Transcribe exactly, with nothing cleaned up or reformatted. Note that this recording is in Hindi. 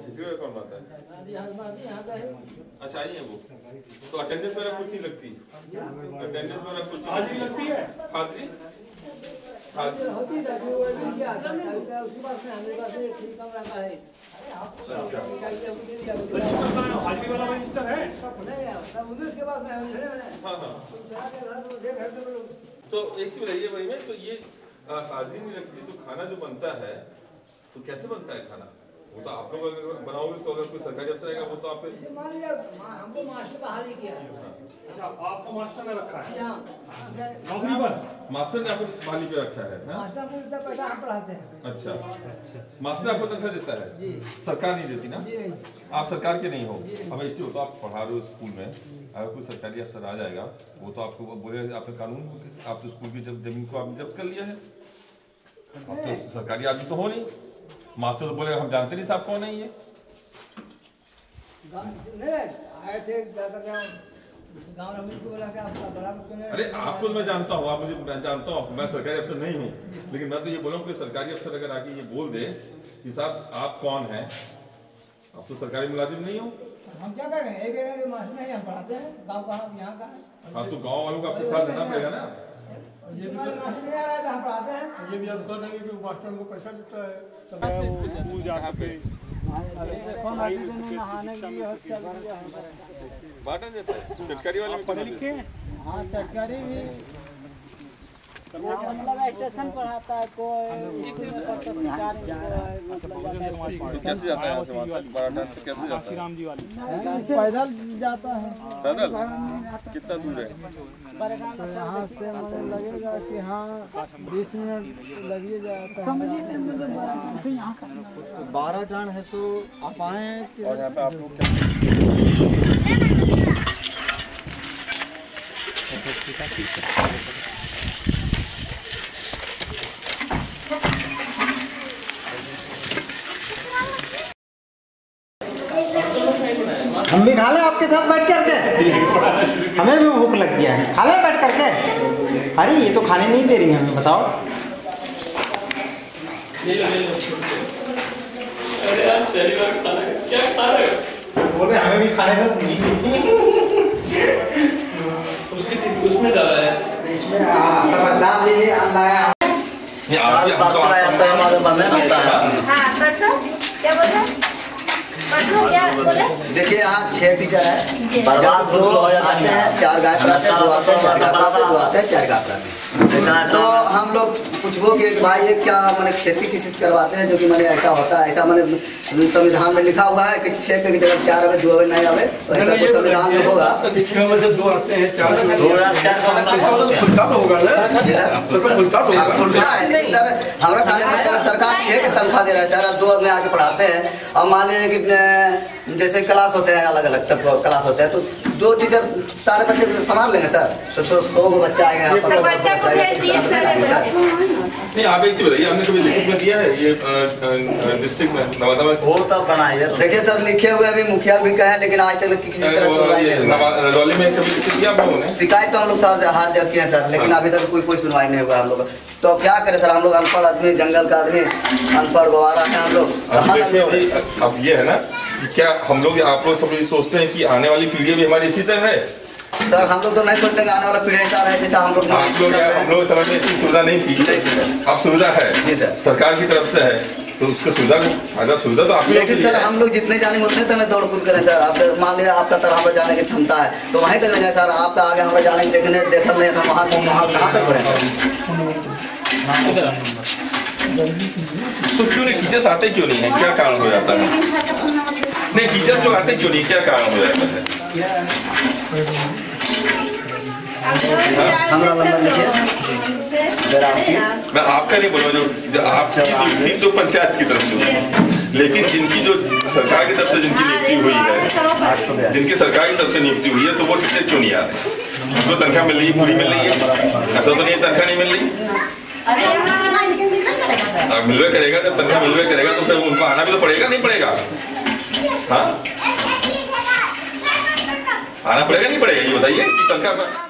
खिचड़ी वगैरह कौन बनाता है? अच्छा आई है वो, तो अटेंडेंस वगैरह कुछ नहीं लगती? अटेंडेंस वगैरह कुछ हाजिरी लगती है? हाजिरी होती है, हाजिरी वाला रजिस्टर है? उसके पास हाँ हाँ। तो एक चीज रही है बड़ी में, तो ये हाजिरी नहीं लगती तो खाना जो बनता है तो कैसे बनता है खाना? वो तो आप लोग अगर बनाओगे तो अगर कोई सरकारी अफसर आएगा वो तो आप हमको मास्टर बहाली किया है। अच्छा, आपको मास्टर ने रखा है नौकरी पर? मास्टर ने आपको बहाली पे रखा है? मास्टर को इतना पैसा हम पढ़ाते हैं। अच्छा, मास्टर आपको तनख्वाह देता है? जी। सरकार नहीं देती ना? जी नहीं। आप सरकार के नहीं हो। अब एक हो तो आप पढ़ा रहे हो स्कूल में, अगर कोई सरकारी अफसर आ जाएगा वो तो आपको बोले आपने कानून, आप तो स्कूल की जब जमीन को आपने जब्त कर लिया है, आप तो सरकारी आदमी तो हो नहीं। मास्टर तो बोले हम जानते नहीं साहब कौन है ये। आए थे गाँव में बोला कि आपका बड़ा। अरे आपको मैं जानता हूँ, आप मुझे मैं जानता हूँ, मैं सरकारी अफसर नहीं हूँ, लेकिन मैं तो ये बोला हूँ कि सरकारी अफसर अगर आके ये बोल दे कि साहब आप कौन हैं, आप तो सरकारी मुलाजिम नहीं हो। हम क्या करें, एक मास्टर नहीं हम पढ़ाते हैं, गाँव का यहाँ का है। हाँ तो गाँव वालों का आपके साथ देना पड़ेगा ना। ये भी मास्टर नहीं आ रहा है तो हम पढ़ाते हैं। ये भी आप कर देंगे कि मास्टर को पैसा देता है, वो जा सके बांटा जाता है सरकारी वाले पढ़े लिखे। हाँ सरकारी भी मतलब स्टेशन पढ़ाता है कोई। कैसे जाता है यहाँ से बाराटान से? कैसे जाता है? राम जी वाली पैदल जाता है। पैदल कितना दूर है? तो यहाँ से मुझे लगेगा कि हाँ बीस मिनट लगे जाता है। बारह टन है तो आप आए। और यहाँ पे आप लोग क्या हम भी खा लें आपके साथ बैठ करके? हमें भी भूख लग गया है, खा लें बैठ करके? अरे ये तो खाने नहीं दे रही हमें, बताओ। अरे यार पहली बार खाना क्या खा रहे हो? बोले हमें भी खाने दो। उसकी उसमें ज्यादा है, इसमें समाचार ले ले लाया। क्या बोल रहे? देखिए यहाँ छह टीचर है, दो आते हैं, चार गाय पढ़ाते हैं, दो आते हैं, चार गाय पढ़ाते हैं, दो आते हैं, चार गाय पढ़ाते हैं। तो हम लोग पूछबो कि भाई ये क्या मैंने खेती किसी से करवाते हैं जो कि मैंने ऐसा होता है, ऐसा मैंने संविधान में लिखा हुआ है कि छह की जगह चार आवे, दो आवे नहीं आवे, तो ऐसा कोई संविधान में होगा? दो आते हैं, चार खुलता है, लेकिन सर हमारा खाने में सरकार छह की तनख्वाह दे रहा है सर, दो में आके पढ़ाते हैं। और मान लीजिए कि जैसे क्लास होते हैं, अलग अलग सबको क्लास होते हैं, तो दो टीचर सारे बच्चे संभाल लेंगे सर। सोचो सौ को बच्चा आएगा यहाँ पर, नहीं आप एक चीज बताइए, हमने कभी लिखित में दिया है ये डिस्ट्रिक्ट में नवादा में? वो तो बनाइए। देखिए सर लिखे हुए अभी मुखिया भी कहे, लेकिन आज तक किसी तरह रजौली में कभी लिखित दिया आप लोगों ने? शिकायत तो हम लोग सर हार जा किए हैं सर, लेकिन अभी तक कोई कोई सुनवाई नहीं हुआ हम लोग। तो क्या करें सर, हम लोग अनपढ़ आदमी, जंगल का आदमी, अनपढ़ गवारा है हम लोग। अब ये है ना, क्या हम लोग आप लोग सब सोचते हैं कि आने वाली पीढ़ी भी हमारी इसी तरह है? सर हम लोग तो नहीं सोचते कि आने वाला पीढ़ी ऐसा है जैसा हम लोग। आप लोग हम लोग समझते हैं सुविधा नहीं थी, अब सुविधा है जी सर, सरकार की तरफ से है, तो उसको सुविधा को अगर सुविधा तो आप। लेकिन सर हम लोग जितने जाने उतने तक दौड़ कूद करें सर। आप मान लिया आपका तरह पर जाने की क्षमता है तो वहीं तक जाए सर, आपका आगे हमें जाने की देखने देखल नहीं तो वहाँ वहाँ कहाँ तक बढ़े सर? तो क्यों नहीं टीचर्स आते क्यों नहीं है, क्या कारण हो जाता है? नहीं टीचर्स लोग आते क्यों नहीं, क्या कारण हो जाता है? हमारा नंबर लिखिए बेरासी। मैं आपका नहीं बोल रहा, जो आपकी तो पंचायत की तरफ से, लेकिन जिनकी जो सरकार की तरफ से जिनकी नियुक्ति हुई है, जिनकी सरकार की तरफ से नियुक्ति हुई है, तो वो टीचर क्यों नहीं आ रहे? जो तनख्वाह मिल रही है पूरी मिल रही है, ऐसा तो नहीं तनख्वाह नहीं मिल रही? मिलवे करेगा, जब तनख्वाह मिलवे करेगा तो फिर उनको आना भी तो पड़ेगा, नहीं पड़ेगा? हाँ आना पड़ेगा नहीं पड़ेगा, ये बताइए कि तनख्वाह